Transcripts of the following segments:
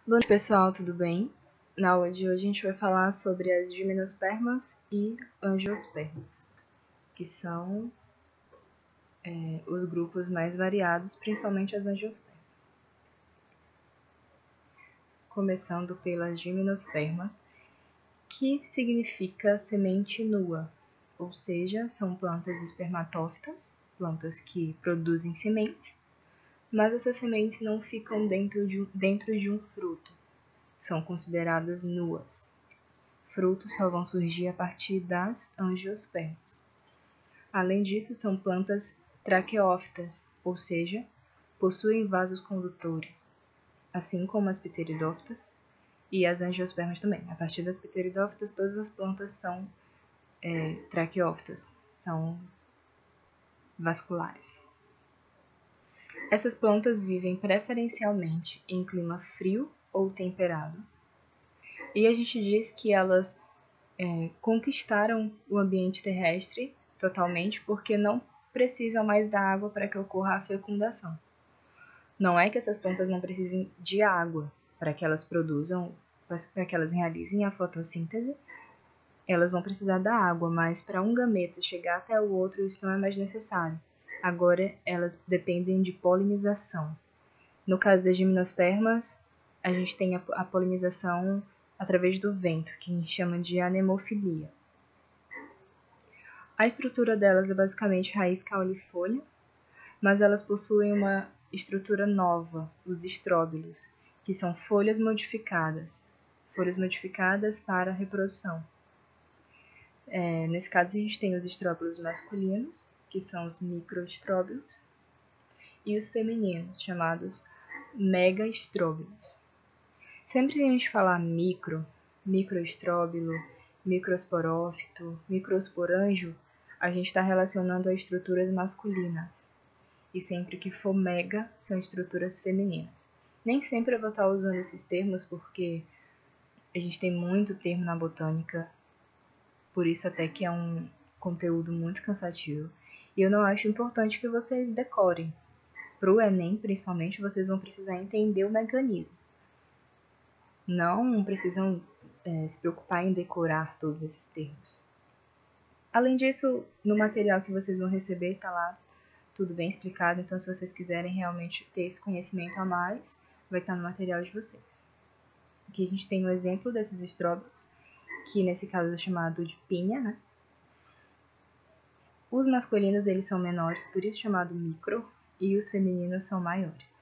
Bom dia, pessoal, tudo bem? Na aula de hoje a gente vai falar sobre as gimnospermas e angiospermas, que são os grupos mais variados, principalmente as angiospermas. Começando pelas gimnospermas, que significa semente nua, ou seja, são plantas espermatófitas, plantas que produzem sementes, mas essas sementes não ficam dentro de um fruto, são consideradas nuas. Frutos só vão surgir a partir das angiospermas. Além disso, são plantas traqueófitas, ou seja, possuem vasos condutores, assim como as pteridófitas e as angiospermas também. A partir das pteridófitas, todas as plantas são traqueófitas, são vasculares. Essas plantas vivem preferencialmente em clima frio ou temperado, e a gente diz que elas conquistaram o ambiente terrestre totalmente porque não precisam mais da água para que ocorra a fecundação. Não é que essas plantas não precisem de água para que elas produzam, para que elas realizem a fotossíntese, elas vão precisar da água, mas para um gameta chegar até o outro isso não é mais necessário. Agora elas dependem de polinização. No caso das gimnospermas, a gente tem a polinização através do vento, que a gente chama de anemofilia. A estrutura delas é basicamente raiz caulifolha, mas elas possuem uma estrutura nova, os estróbilos, que são folhas modificadas para a reprodução. Nesse caso, a gente tem os estróbilos masculinos, que são os microestróbilos, e os femininos, chamados megaestróbilos. Sempre que a gente falar microestróbilo, microsporófito, microsporângio, a gente está relacionando a estruturas masculinas. E sempre que for mega, são estruturas femininas. Nem sempre eu vou estar usando esses termos, porque a gente tem muito termo na botânica, por isso até que é um conteúdo muito cansativo. E eu não acho importante que vocês decorem. Para o Enem, principalmente, vocês vão precisar entender o mecanismo. Não precisam se preocupar em decorar todos esses termos. Além disso, no material que vocês vão receber, está lá tudo bem explicado. Então, se vocês quiserem realmente ter esse conhecimento a mais, vai estar no material de vocês. Aqui a gente tem um exemplo desses estróbilos, que nesse caso é chamado de pinha, né? Os masculinos eles são menores, por isso chamado micro, e os femininos são maiores.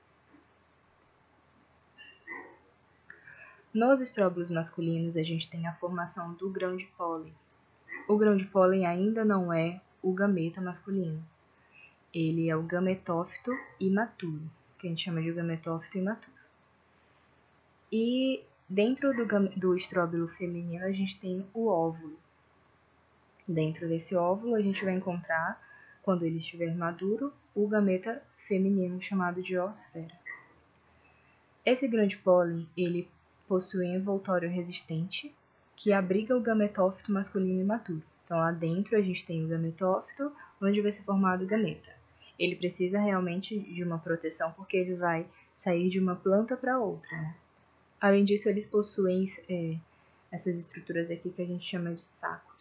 Nos estróbilos masculinos, a gente tem a formação do grão de pólen. O grão de pólen ainda não é o gameta masculino. Ele é o gametófito imaturo, que a gente chama de gametófito imaturo. E dentro do estróbilo feminino, a gente tem o óvulo. Dentro desse óvulo, a gente vai encontrar, quando ele estiver maduro, o gameta feminino, chamado de oosfera. Esse grão de pólen, ele possui envoltório resistente, que abriga o gametófito masculino imaturo. Então, lá dentro a gente tem o gametófito, onde vai ser formado o gameta. Ele precisa realmente de uma proteção, porque ele vai sair de uma planta para outra, né? Além disso, eles possuem essas estruturas aqui que a gente chama de sacos.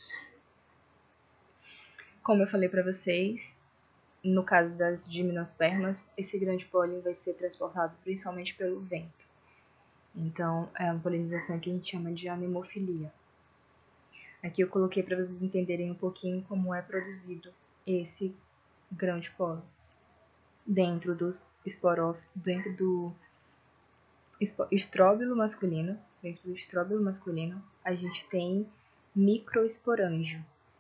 Como eu falei para vocês, no caso das gimnospermas, esse grão de pólen vai ser transportado principalmente pelo vento. Então, é uma polinização que a gente chama de anemofilia. Aqui eu coloquei para vocês entenderem um pouquinho como é produzido esse grão de pólen. Dentro do estróbilo masculino, a gente tem microesporângio.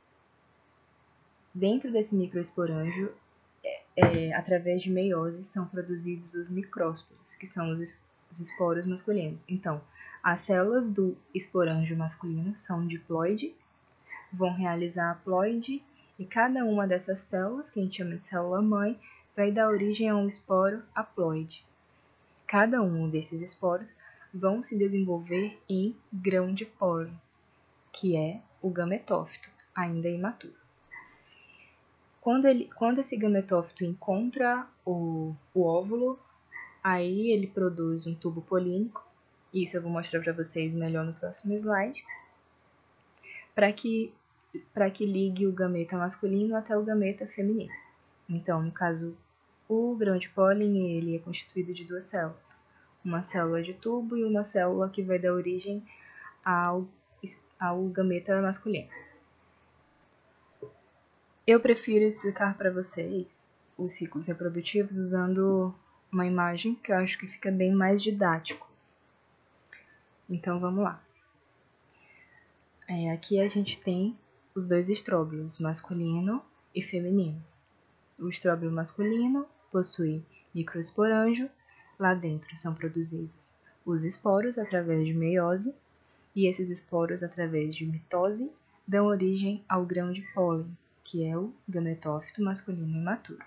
Dentro desse microesporângio, através de meiose, são produzidos os micrósporos, que são os esporos masculinos. Então, as células do esporângio masculino são diploide, vão realizar a ploide, e cada uma dessas células, que a gente chama de célula-mãe, vai dar origem a um esporo haploide. Cada um desses esporos vão se desenvolver em grão de pólen, que é o gametófito, ainda imaturo. Quando esse gametófito encontra o óvulo, aí ele produz um tubo polínico Isso eu vou mostrar para vocês melhor no próximo slide. Para que ligue o gameta masculino até o gameta feminino. Então, no caso, o grão de pólen ele é constituído de duas células. Uma célula de tubo e uma célula que vai dar origem ao gameta masculino. Eu prefiro explicar para vocês os ciclos reprodutivos usando uma imagem que eu acho que fica bem mais didático. Então vamos lá. Aqui a gente tem os dois estróbilos, masculino e feminino. O estróbilo masculino possui microesporângio. Lá dentro são produzidos os esporos através de meiose, e esses esporos, através de mitose, dão origem ao grão de pólen, que é o gametófito masculino imaturo.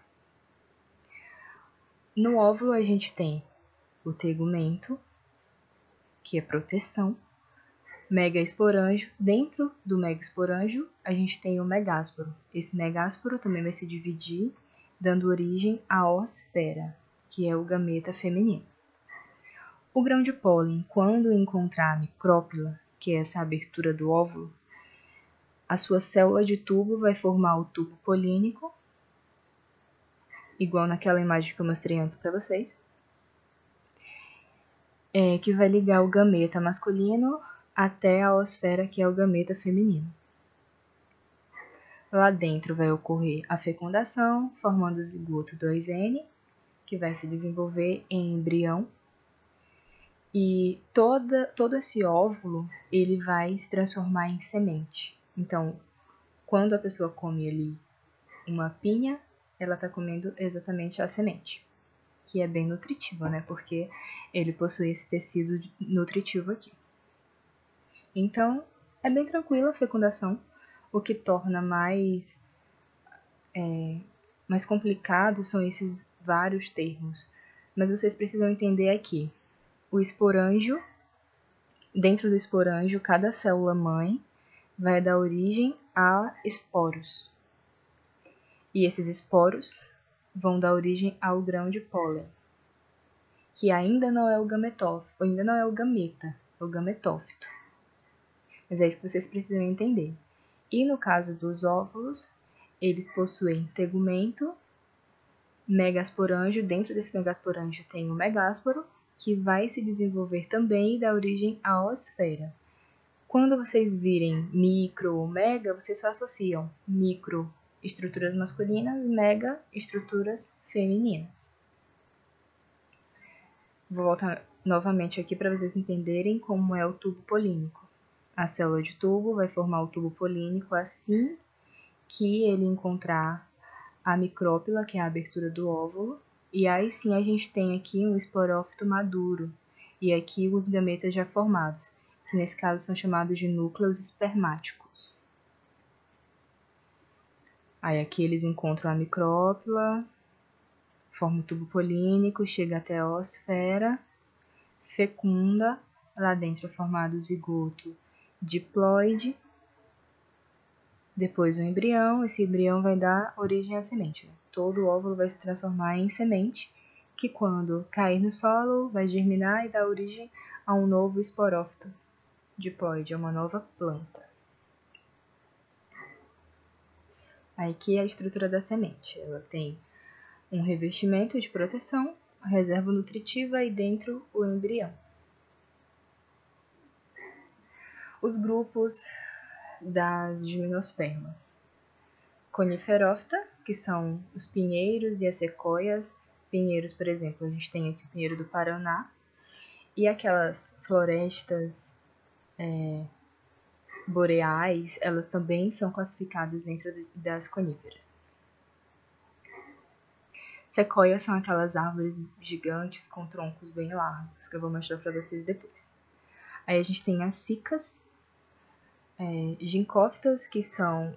No óvulo a gente tem o tegumento, que é proteção, megaesporângio. Dentro do megaesporângio a gente tem o megásporo. Esse megásporo também vai se dividir, dando origem à oosfera, que é o gameta feminino. O grão de pólen, quando encontrar a micrópila, que é essa abertura do óvulo, a sua célula de tubo vai formar o tubo polínico, igual naquela imagem que eu mostrei antes para vocês, que vai ligar o gameta masculino até a oosfera, que é o gameta feminino. Lá dentro vai ocorrer a fecundação, formando o zigoto 2N, que vai se desenvolver em embrião. E todo esse óvulo ele vai se transformar em semente. Então, quando a pessoa come ali uma pinha, ela está comendo exatamente a semente, que é bem nutritivo, né? Porque ele possui esse tecido nutritivo aqui. Então, é bem tranquila a fecundação. O que torna mais complicado são esses vários termos. Mas vocês precisam entender aqui. O esporângio, dentro do esporângio, cada célula mãe vai dar origem a esporos. E esses esporos vão dar origem ao grão de pólen, que ainda não é o gametófito, ainda não é o gameta, é o gametófito. Mas é isso que vocês precisam entender. E no caso dos óvulos, eles possuem tegumento, megasporângio. Dentro desse megasporângio tem o megásporo, que vai se desenvolver também e dar origem à oosfera. Quando vocês virem micro ou mega, vocês só associam micro estruturas masculinas, mega estruturas femininas. Vou voltar novamente aqui para vocês entenderem como é o tubo polínico. A célula de tubo vai formar o tubo polínico assim que ele encontrar a micrópila, que é a abertura do óvulo, e aí sim a gente tem aqui um esporófito maduro, e aqui os gametas já formados, que nesse caso são chamados de núcleos espermáticos. Aí aqui eles encontram a micrópila, forma o tubo polínico, chega até a oosfera, fecunda, lá dentro é formado o zigoto diploide, depois o embrião. Esse embrião vai dar origem à semente. Todo o óvulo vai se transformar em semente, que quando cair no solo vai germinar e dar origem a um novo esporófito diploide, a uma nova planta. Aqui é a estrutura da semente. Ela tem um revestimento de proteção, a reserva nutritiva e dentro o embrião. Os grupos das gimnospermas. Coniferófita, que são os pinheiros e as sequoias. Pinheiros, por exemplo, a gente tem aqui o pinheiro do Paraná. E aquelas florestas boreais, elas também são classificadas dentro das coníferas. Sequoias são aquelas árvores gigantes com troncos bem largos, que eu vou mostrar para vocês depois. Aí a gente tem as cicas, ginkófitas, que só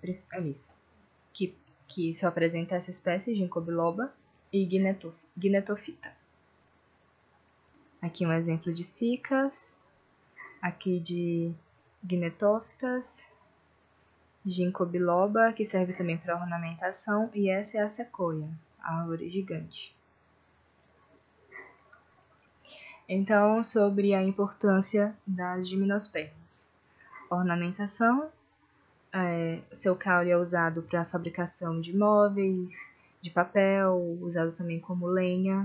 apresenta essa espécie, ginkgo biloba, e gnetofita. Aqui um exemplo de cicas, aqui de gnetófitas, ginkgo biloba, que serve também para ornamentação, e essa é a sequoia, a árvore gigante. Então, sobre a importância das gimnospermas. Ornamentação. Seu caule é usado para a fabricação de móveis, de papel, usado também como lenha.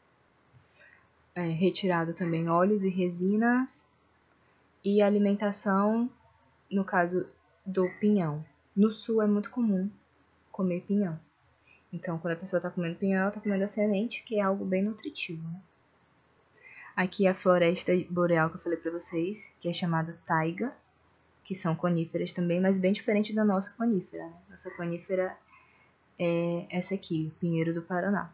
Retirado também óleos e resinas. E alimentação, no caso do pinhão. No sul é muito comum comer pinhão. Então, quando a pessoa está comendo pinhão, ela está comendo a semente, que é algo bem nutritivo, né? Aqui a floresta boreal que eu falei para vocês, que é chamada taiga, que são coníferas também, mas bem diferente da nossa conífera, né? Nossa conífera é essa aqui, o pinheiro do Paraná.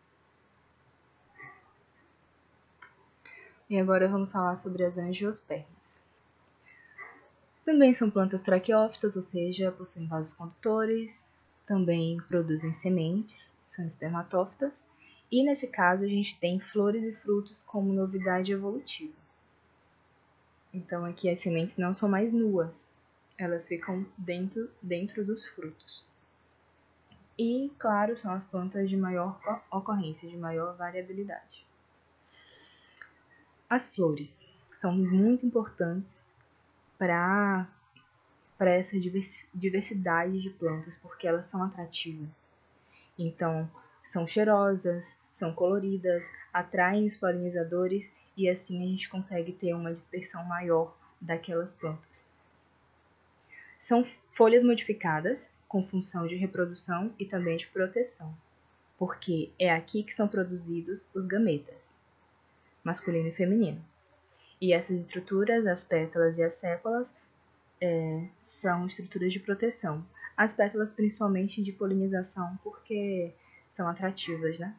E agora vamos falar sobre as angiospermas. Também são plantas traqueófitas, ou seja, possuem vasos condutores, também produzem sementes, são espermatófitas, e nesse caso a gente tem flores e frutos como novidade evolutiva. Então aqui as sementes não são mais nuas, elas ficam dentro dos frutos. E, claro, são as plantas de maior ocorrência, de maior variabilidade. As flores são muito importantes para essa diversidade de plantas, porque elas são atrativas. Então, são cheirosas, são coloridas, atraem os polinizadores e assim a gente consegue ter uma dispersão maior daquelas plantas. São folhas modificadas com função de reprodução e também de proteção, porque é aqui que são produzidos os gametas, masculino e feminino. E essas estruturas, as pétalas e as sépalas, são estruturas de proteção. As pétalas principalmente de polinização, porque são atrativas, né?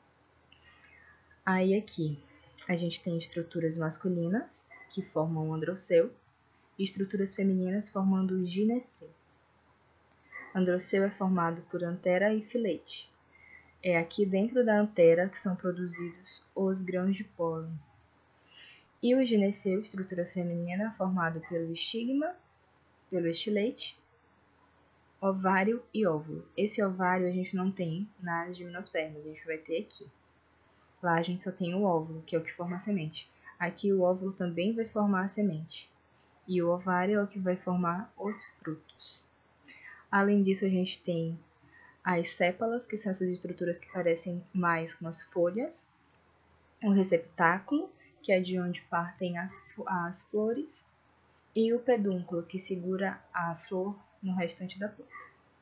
Aí aqui a gente tem estruturas masculinas, que formam o androceu, e estruturas femininas formando o gineceu. Androceu é formado por antera e filete. É aqui dentro da antera que são produzidos os grãos de pólen. E o gineceu, estrutura feminina, formado pelo estigma, pelo estilete, ovário e óvulo. Esse ovário a gente não tem nas gimnospermas, a gente vai ter aqui. Lá a gente só tem o óvulo, que é o que forma a semente. Aqui o óvulo também vai formar a semente. E o ovário é o que vai formar os frutos. Além disso, a gente tem as sépalas, que são essas estruturas que parecem mais com as folhas. O receptáculo, que é de onde partem as flores. E o pedúnculo, que segura a flor no restante da planta.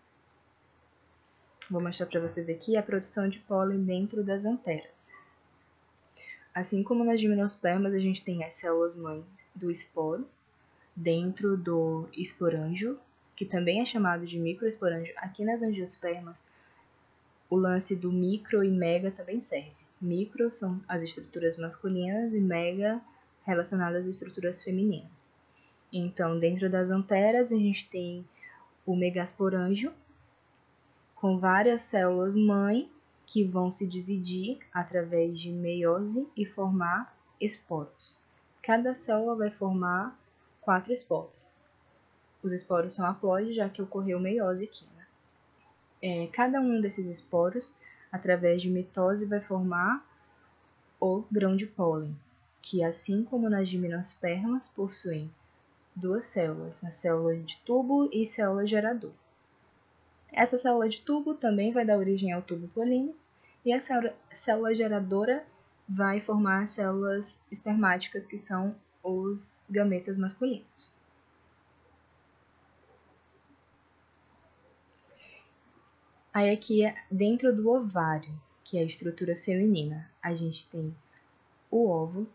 Vou mostrar para vocês aqui a produção de pólen dentro das anteras. Assim como nas gimnospermas, a gente tem as células-mãe do esporo, dentro do esporângio, que também é chamado de microesporângio. Aqui nas angiospermas, o lance do micro e mega também serve. Micro são as estruturas masculinas e mega relacionadas às estruturas femininas. Então, dentro das anteras, a gente tem o megasporângio, com várias células-mãe que vão se dividir através de meiose e formar esporos. Cada célula vai formar 4 esporos. Os esporos são haploides, já que ocorreu meiose aqui, né? Cada um desses esporos, através de mitose, vai formar o grão de pólen, que assim como nas gimnospermas, possuem 2 células, a célula de tubo e célula gerador. Essa célula de tubo também vai dar origem ao tubo polínico e a célula geradora vai formar as células espermáticas, que são os gametas masculinos. Aí aqui dentro do ovário, que é a estrutura feminina, a gente tem o óvulo.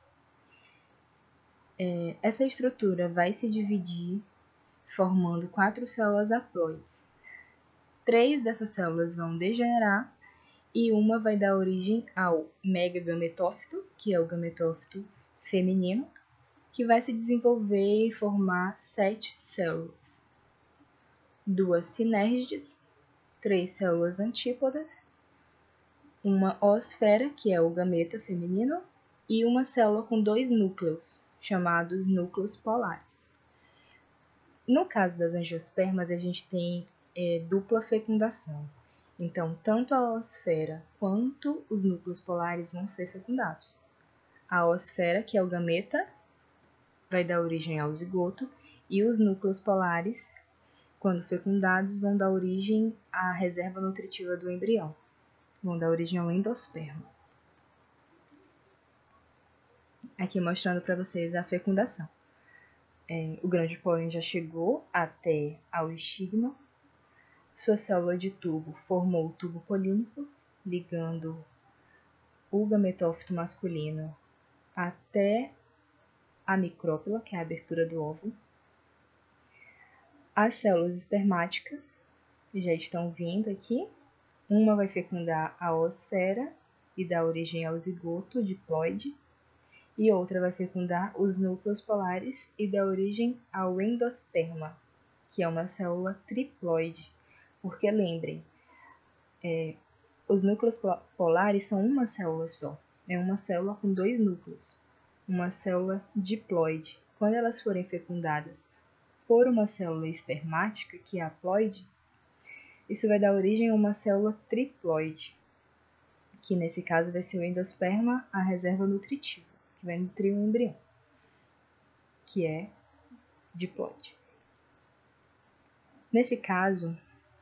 Essa estrutura vai se dividir formando 4 células haploides. 3 dessas células vão degenerar e uma vai dar origem ao megagametófito, que é o gametófito feminino, que vai se desenvolver e formar 7 células. 2 sinérgides, 3 células antípodas, uma oosfera, que é o gameta feminino, e uma célula com 2 núcleos, chamados núcleos polares. No caso das angiospermas, a gente tem dupla fecundação. Então, tanto a oosfera quanto os núcleos polares vão ser fecundados. a oosfera, que é o gameta, vai dar origem ao zigoto, e os núcleos polares, quando fecundados, vão dar origem à reserva nutritiva do embrião, vão dar origem ao endosperma. Aqui mostrando para vocês a fecundação. O grão de pólen já chegou até ao estigma. Sua célula de tubo formou o tubo polínico, ligando o gametófito masculino até a micrópila, que é a abertura do óvulo. As células espermáticas já estão vindo aqui. Uma vai fecundar a oosfera e dar origem ao zigoto diploide, e outra vai fecundar os núcleos polares e dar origem ao endosperma, que é uma célula triploide. Porque lembrem, os núcleos polares são uma célula só. É uma célula com 2 núcleos, uma célula diploide. Quando elas forem fecundadas por uma célula espermática, que é a ploide, isso vai dar origem a uma célula triploide, que nesse caso vai ser o endosperma, a reserva nutritiva, que vai nutrir o embrião, que é diploide. Nesse caso,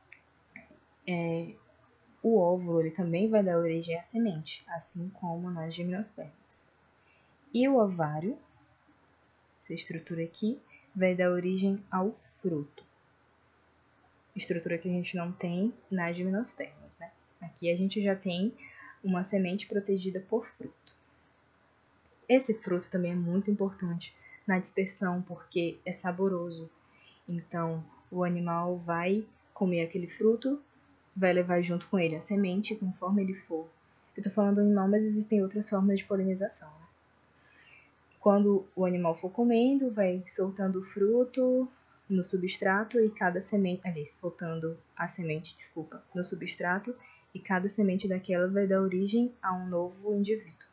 o óvulo ele também vai dar origem à semente, assim como nas gimnospermas. E o ovário, essa estrutura aqui, vai dar origem ao fruto. Estrutura que a gente não tem nas gimnospermas, né? Aqui a gente já tem uma semente protegida por fruto. Esse fruto também é muito importante na dispersão, porque é saboroso. Então, o animal vai comer aquele fruto, vai levar junto com ele a semente, conforme ele for. Eu tô falando do animal, mas existem outras formas de polinização, né? Quando o animal for comendo, vai soltando o fruto no substrato e cada semente, soltando a semente, no substrato, e cada semente daquela vai dar origem a um novo indivíduo.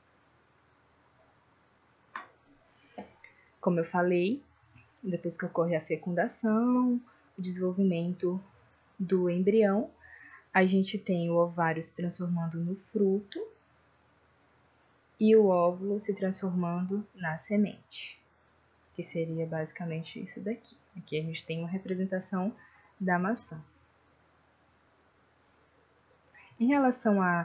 Como eu falei, depois que ocorre a fecundação, o desenvolvimento do embrião, a gente tem o ovário se transformando no fruto e o óvulo se transformando na semente, que seria basicamente isso daqui. Aqui a gente tem uma representação da maçã. Em relação a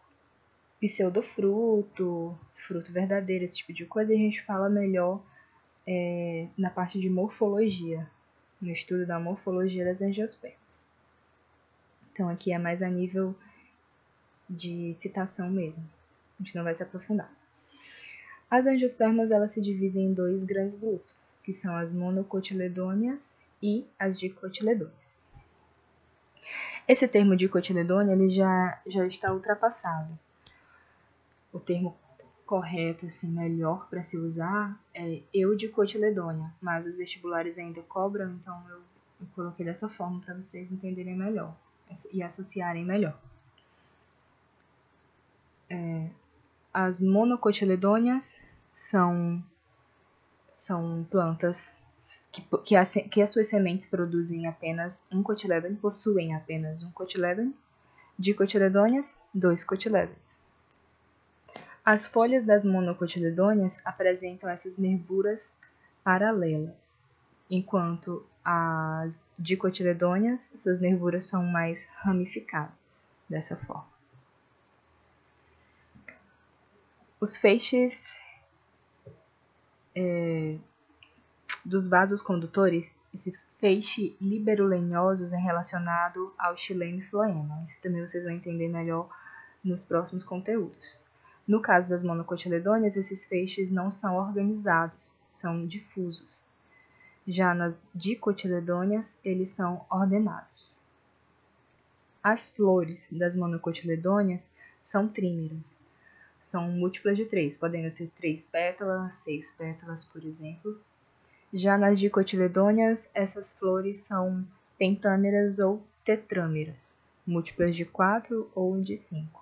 pseudofruto, fruto verdadeiro, esse tipo de coisa, a gente fala melhor na parte de morfologia, no estudo da morfologia das angiospermas. Então aqui é mais a nível de citação mesmo, a gente não vai se aprofundar. As angiospermas elas se dividem em 2 grandes grupos, que são as monocotiledôneas e as dicotiledôneas. Esse termo dicotiledônea ele já está ultrapassado. O termo correto, assim, melhor para se usar é eudicotiledônea, mas os vestibulares ainda cobram, então eu coloquei dessa forma para vocês entenderem melhor e associarem melhor. As monocotiledôneas são plantas que as suas sementes produzem apenas um cotilédone, possuem apenas um cotilédone, dicotiledôneas, 2 cotilédones. As folhas das monocotiledôneas apresentam essas nervuras paralelas, enquanto as dicotiledôneas, suas nervuras são mais ramificadas, dessa forma. Os feixes dos vasos condutores, esse feixe liberulinosos é relacionado ao xilema e floema. Isso também vocês vão entender melhor nos próximos conteúdos. No caso das monocotiledôneas, esses feixes não são organizados, são difusos. Já nas dicotiledôneas, eles são ordenados. As flores das monocotiledôneas são trímeras. São múltiplas de 3, podendo ter 3 pétalas, 6 pétalas, por exemplo. Já nas dicotiledôneas, essas flores são pentâmeras ou tetrâmeras, múltiplas de 4 ou de 5.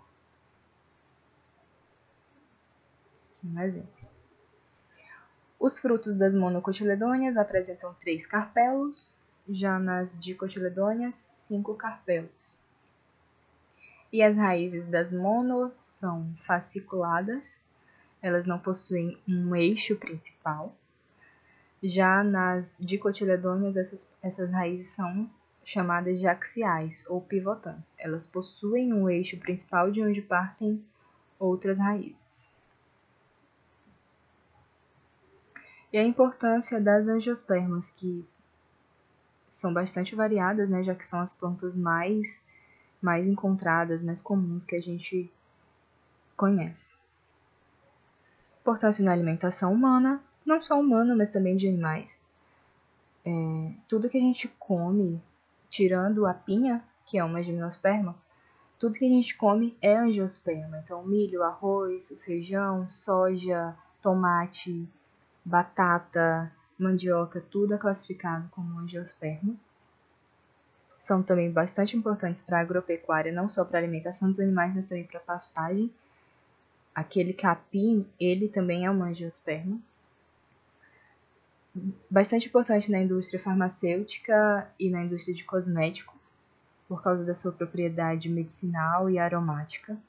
Aqui um exemplo. Os frutos das monocotiledôneas apresentam 3 carpelos, já nas dicotiledôneas, 5 carpelos. E as raízes das mono são fasciculadas elas não possuem um eixo principal. Já nas dicotiledôneas, essas raízes são chamadas de axiais ou pivotantes. Elas possuem um eixo principal de onde partem outras raízes. E a importância das angiospermas, que são bastante variadas, né, já que são as plantas mais encontradas, mais comuns que a gente conhece. Importância na alimentação humana, não só humana, mas também de animais. Tudo que a gente come, tirando a pinha, que é uma gimnosperma, tudo que a gente come é angiosperma. Então, milho, arroz, feijão, soja, tomate, batata, mandioca, tudo é classificado como angiosperma. São também bastante importantes para a agropecuária, não só para a alimentação dos animais, mas também para a pastagem. Aquele capim, ele também é uma angiosperma. Bastante importante na indústria farmacêutica e na indústria de cosméticos, por causa da sua propriedade medicinal e aromática.